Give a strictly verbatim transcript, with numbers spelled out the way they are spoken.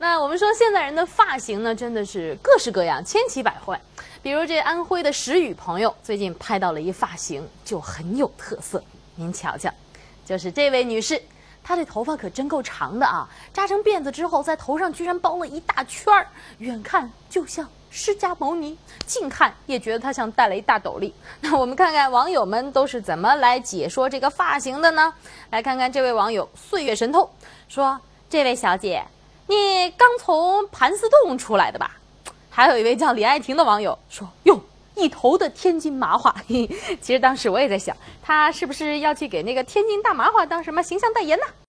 那我们说现在人的发型呢，真的是各式各样，千奇百怪。比如这安徽的石宇朋友最近拍到了一发型，就很有特色。您瞧瞧，就是这位女士，她这头发可真够长的啊！扎成辫子之后，在头上居然包了一大圈儿，远看就像释迦牟尼，近看也觉得她像戴了一大斗笠。那我们看看网友们都是怎么来解说这个发型的呢？来看看这位网友岁月神偷说：“这位小姐，你刚从盘丝洞出来的吧？”还有一位叫李爱婷的网友说：“哟，一头的天津麻花。”嘿，其实当时我也在想，他是不是要去给那个天津大麻花当什么形象代言呢？